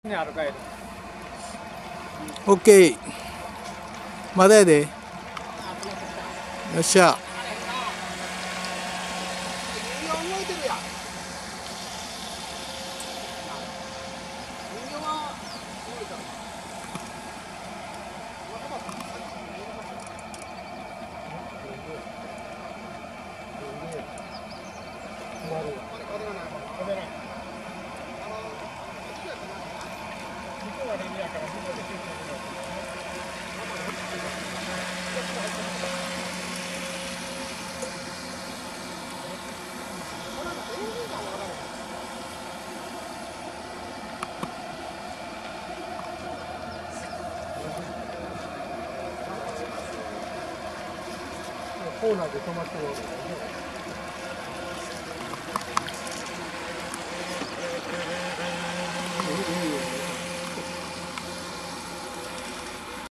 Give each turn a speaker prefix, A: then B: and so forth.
A: オッケー。まだやで。よっしゃ。コーナーで止まってるわけだよね。